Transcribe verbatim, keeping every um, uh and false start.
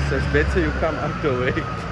So it's better you come out the way.